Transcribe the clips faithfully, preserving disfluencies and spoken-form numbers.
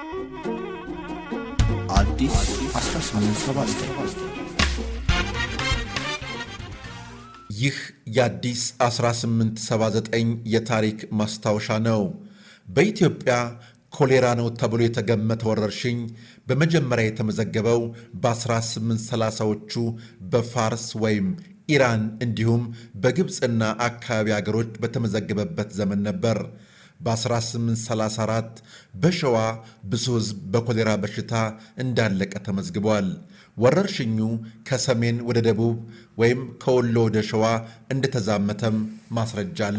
አዲስ አስራ ስምንት ሰባ ዘጠኝ ይህ የአዲስ አስራ ስምንት ሰባ ዘጠኝ የታሪክ ማስታወሻ ነው። በኢትዮጵያ ኮሌራ ነው ተብሎ የተገመተ ወረርሽኝ በመጀመሪያ የተመዘገበው በ1830ዎቹ በፋርስ ወይም ኢራን እንዲሁም በግብፅና አካባቢ አገሮች በተመዘገበበት ዘመን ነበር። በ1834 በሸዋ ብዙ ሕዝብ በኮሌራ በሽታ እንዳለቀ ተመዝግቧል። ወረርሽኙ ከሰሜን ወደ ደቡብ ወይም ከወሎ ወደ ሸዋ እንደተዛመተም ማስረጃ አለ።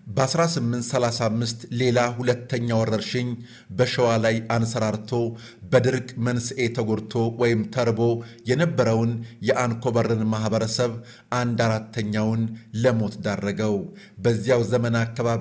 በ1835 ሌላ ሁለተኛ ወረርሽኝ በሸዋ ላይ አንሰራርቶ በድርቅ መንስኤ ተጎድቶ ወይም ተርቦ የነበረውን የአንኮበርን ማህበረሰብ አንድ አራተኛውን ለሞት ዳረገው። በዚያው ዘመን አካባቢ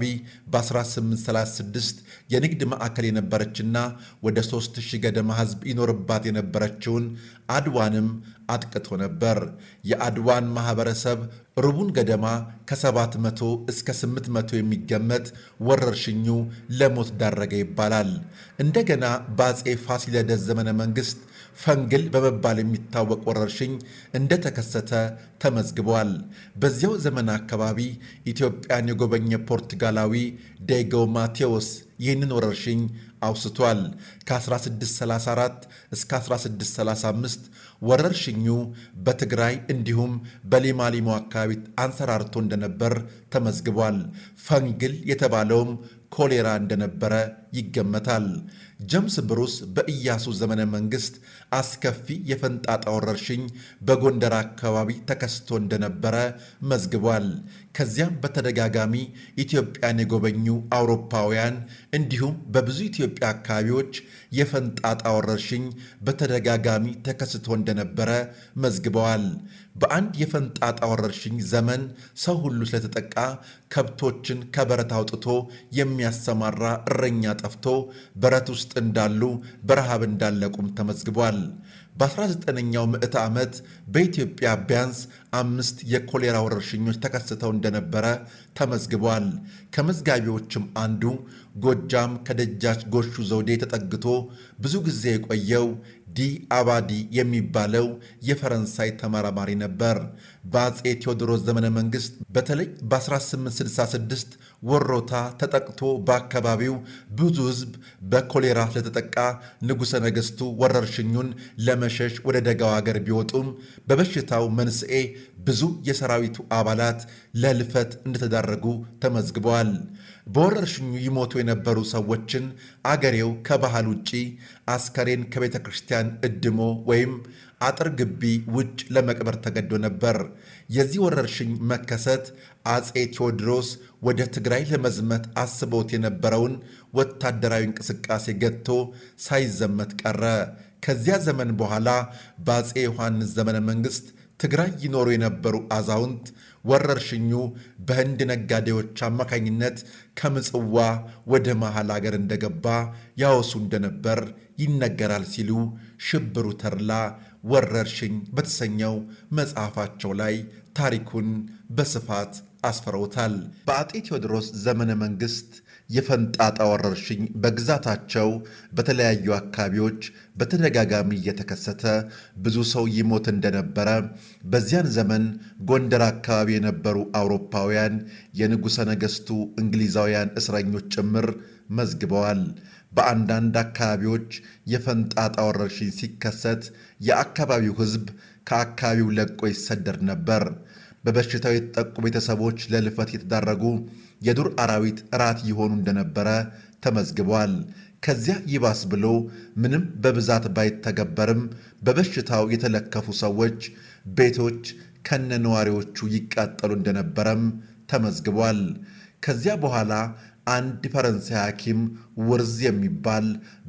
በ1836 የንግድ ማዕከል የነበረችና ወደ ሦስት ሺህ ገደማ ሕዝብ ይኖርባት የነበረችውን አድዋንም አጥቅቶ ነበር። የአድዋን ማህበረሰብ ሩቡን ገደማ ከሰባት መቶ እስከ ስምንት መቶ የሚገመት ወረርሽኙ ለሞት ዳረገ ይባላል። እንደገና በአፄ ፋሲለደስ ዘመነ መንግስት ፈንግል በመባል የሚታወቅ ወረርሽኝ እንደተከሰተ ተመዝግቧል። በዚያው ዘመን አካባቢ ኢትዮጵያን የጎበኘ ፖርቱጋላዊ ዴጎ ማቴዎስ ይህንን ወረርሽኝ አውስቷል። ከ1634 እስከ አስራ ስድስት ሰላሳ አምስት ወረርሽኙ በትግራይ እንዲሁም በሊማሊሞ አካባቢ አንሰራርቶ እንደነበር ተመዝግቧል። ፈንግል የተባለውም ኮሌራ እንደነበረ ይገመታል። ጀምስ ብሩስ በኢያሱ ዘመነ መንግስት አስከፊ የፈንጣጣ ወረርሽኝ በጎንደር አካባቢ ተከስቶ እንደነበረ መዝግቧል። ከዚያም በተደጋጋሚ ኢትዮጵያን የጎበኙ አውሮፓውያን እንዲሁም በብዙ ኢትዮጵያ አካባቢዎች የፈንጣጣ ወረርሽኝ በተደጋጋሚ ተከስቶ እንደነበረ መዝግበዋል። በአንድ የፈንጣጣ ወረርሽኝ ዘመን ሰው ሁሉ ስለተጠቃ ከብቶችን ከበረት አውጥቶ የሚያሰማራ እረኛ ጠፍቶ በረት ውስጥ እንዳሉ በረሃብ እንዳለቁም ተመዝግቧል። በአስራ ዘጠነኛው ምዕተ ዓመት በኢትዮጵያ ቢያንስ አምስት የኮሌራ ወረርሽኞች ተከስተው እንደነበረ ተመዝግቧል። ከመዝጋቢዎችም አንዱ ጎጃም ከደጃች ጎሹ ዘውዴ ተጠግቶ ብዙ ጊዜ የቆየው ዲ አባዲ የሚባለው የፈረንሳይ ተመራማሪ ነበር። በአፄ ቴዎድሮስ ዘመነ መንግስት በተለይ በ1866 ወሮታ ተጠቅቶ በአካባቢው ብዙ ሕዝብ በኮሌራ ስለተጠቃ ንጉሠ ነገሥቱ ወረርሽኙን ለመሸሽ ወደ ደጋው አገር ቢወጡም በበሽታው መንስኤ ብዙ የሰራዊቱ አባላት ለሕልፈት እንደተዳረጉ ተመዝግበዋል። በወረርሽኙ ይሞቱ የነበሩ ሰዎችን አገሬው ከባህል ውጪ አስከሬን ከቤተ ክርስቲያን እድሞ ወይም አጥር ግቢ ውጭ ለመቅበር ተገዶ ነበር። የዚህ ወረርሽኝ መከሰት አፄ ቴዎድሮስ ወደ ትግራይ ለመዝመት አስበውት የነበረውን ወታደራዊ እንቅስቃሴ ገጥቶ ሳይዘመት ቀረ። ከዚያ ዘመን በኋላ በአፄ ዮሐንስ ዘመነ መንግስት ትግራይ ይኖሩ የነበሩ አዛውንት ወረርሽኙ በህንድ ነጋዴዎች አማካኝነት ከምጽዋ ወደ መሃል አገር እንደገባ ያወሱ እንደነበር ይነገራል ሲሉ ሽብሩ ተድላ ወረርሽኝ በተሰኘው መጽሐፋቸው ላይ ታሪኩን በስፋት አስፍረውታል። በአፄ ቴዎድሮስ ዘመነ መንግስት የፈንጣጣ ወረርሽኝ በግዛታቸው በተለያዩ አካባቢዎች በተደጋጋሚ እየተከሰተ ብዙ ሰው ይሞት እንደነበረ በዚያን ዘመን ጎንደር አካባቢ የነበሩ አውሮፓውያን የንጉሠ ነገሥቱ እንግሊዛውያን እስረኞች ጭምር መዝግበዋል። በአንዳንድ አካባቢዎች የፈንጣጣ ወረርሽኝ ሲከሰት የአካባቢው ሕዝብ ከአካባቢው ለቆ ይሰደድ ነበር። በበሽታው የተጠቁ ቤተሰቦች ለልፈት የተዳረጉ የዱር አራዊት እራት ይሆኑ እንደነበረ ተመዝግቧል። ከዚያ ይባስ ብሎ ምንም በብዛት ባይተገበርም በበሽታው የተለከፉ ሰዎች ቤቶች ከነነዋሪዎቹ ይቃጠሉ እንደነበረም ተመዝግቧል። ከዚያ በኋላ አንድ ፈረንሳይ ሐኪም ውርዝ የሚባል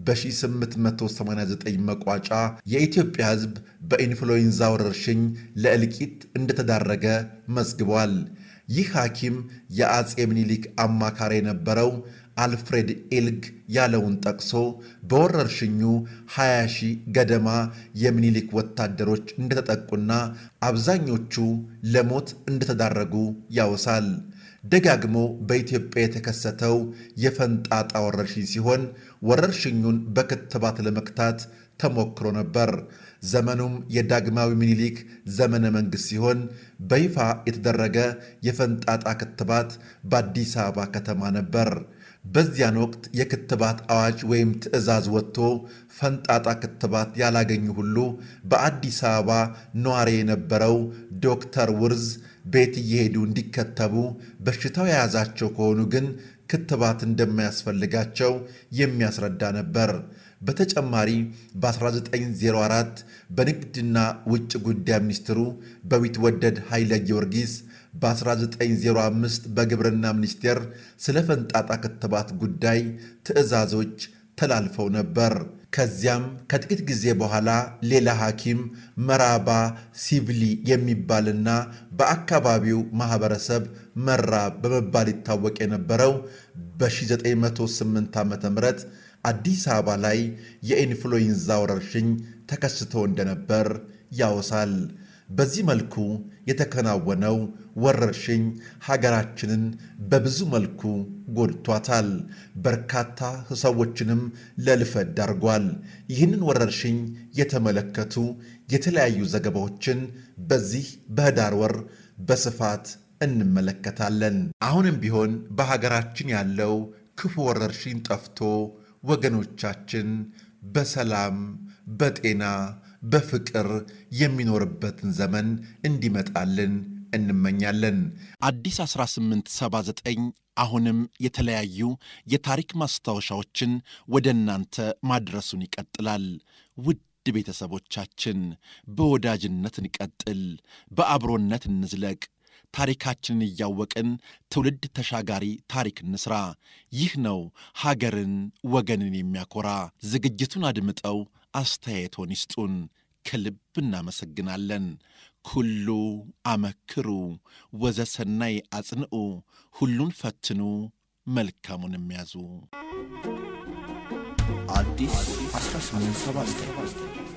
በ1889 መቋጫ የኢትዮጵያ ሕዝብ በኢንፍሉዌንዛ ወረርሽኝ ለእልቂት እንደተዳረገ መዝግቧል። ይህ ሐኪም የአፄ ምኒልክ አማካሪ የነበረው አልፍሬድ ኤልግ ያለውን ጠቅሶ በወረርሽኙ ሃያ ሺህ ገደማ የሚኒሊክ ወታደሮች እንደተጠቁና አብዛኞቹ ለሞት እንደተዳረጉ ያወሳል። ደጋግሞ በኢትዮጵያ የተከሰተው የፈንጣጣ ወረርሽኝ ሲሆን ወረርሽኙን በክትባት ለመክታት ተሞክሮ ነበር። ዘመኑም የዳግማዊ ምኒልክ ዘመነ መንግሥት ሲሆን በይፋ የተደረገ የፈንጣጣ ክትባት በአዲስ አበባ ከተማ ነበር። በዚያን ወቅት የክትባት አዋጅ ወይም ትዕዛዝ ወጥቶ ፈንጣጣ ክትባት ያላገኙ ሁሉ በአዲስ አበባ ነዋሪ የነበረው ዶክተር ውርዝ ቤት እየሄዱ እንዲከተቡ፣ በሽታው የያዛቸው ከሆኑ ግን ክትባት እንደማያስፈልጋቸው የሚያስረዳ ነበር። በተጨማሪ በ1904 በንግድና ውጭ ጉዳይ ሚኒስትሩ በቢትወደድ ኃይለ ጊዮርጊስ፣ በ1905 በግብርና ሚኒስቴር ስለ ፈንጣጣ ክትባት ጉዳይ ትዕዛዞች ተላልፈው ነበር። ከዚያም ከጥቂት ጊዜ በኋላ ሌላ ሐኪም መራባ ሲብሊ የሚባልና በአካባቢው ማህበረሰብ መራብ በመባል ይታወቅ የነበረው በ1908 ዓ.ም አዲስ አበባ ላይ የኢንፍሉዌንዛ ወረርሽኝ ተከስቶ እንደነበር ያወሳል። በዚህ መልኩ የተከናወነው ወረርሽኝ ሀገራችንን በብዙ መልኩ ጎድቷታል። በርካታ ሰዎችንም ለልፈት ዳርጓል። ይህንን ወረርሽኝ የተመለከቱ የተለያዩ ዘገባዎችን በዚህ በህዳር ወር በስፋት እንመለከታለን። አሁንም ቢሆን በሀገራችን ያለው ክፉ ወረርሽኝ ጠፍቶ ወገኖቻችን በሰላም በጤና በፍቅር የሚኖርበትን ዘመን እንዲመጣልን እንመኛለን። አዲስ አስራ ስምንት ሰባ ዘጠኝ አሁንም የተለያዩ የታሪክ ማስታወሻዎችን ወደ እናንተ ማድረሱን ይቀጥላል። ውድ ቤተሰቦቻችን በወዳጅነት እንቀጥል፣ በአብሮነት እንዝለቅ። ታሪካችንን እያወቅን ትውልድ ተሻጋሪ ታሪክ እንስራ። ይህ ነው ሀገርን ወገንን የሚያኮራ። ዝግጅቱን አድምጠው አስተያየቶን ይስጡን። ከልብ እናመሰግናለን። ኩሉ አመክሩ ወዘሰናይ አጽንዑ፣ ሁሉን ፈትኑ መልካሙን የሚያዙ። አዲስ አስራ ስምንት ሰባ ዘጠኝ